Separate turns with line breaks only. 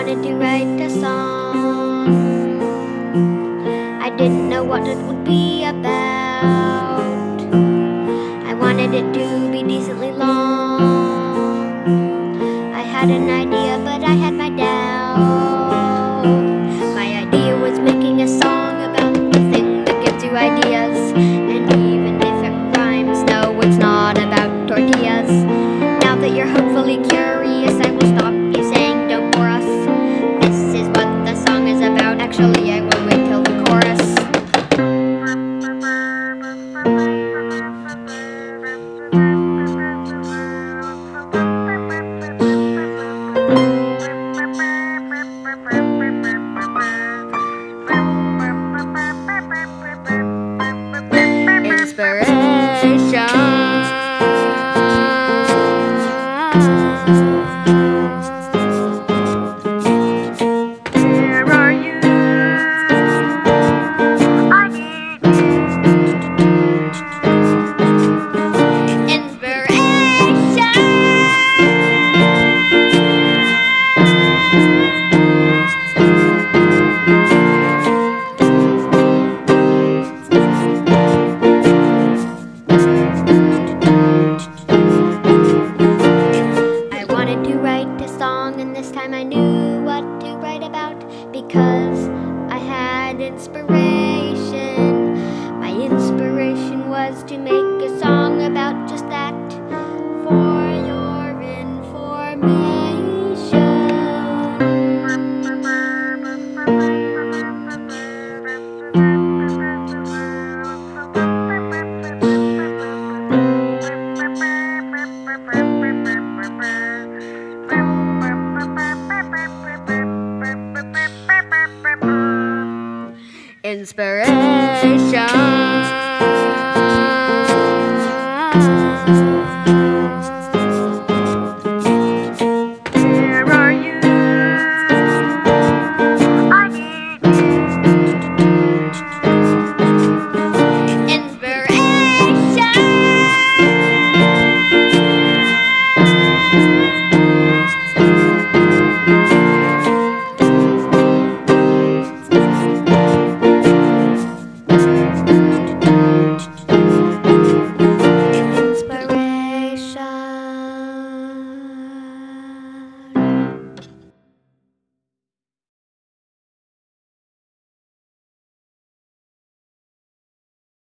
wanted to write a song. I didn't know what it would be about. I wanted it to be decently long. I had an idea, but I had my doubts. My idea was making a song about the thing that gives you ideas. And even if it rhymes, no, it's not about tortillas. Now that you're hopefully curious, I will stop you saying don't bore us. This is what the song is about. Actually, I will wait till the chorus. Where are you? I need you. And this time I knew what to write about, because I had inspiration. My inspiration was to make a song about just that, for your information. Inspiration.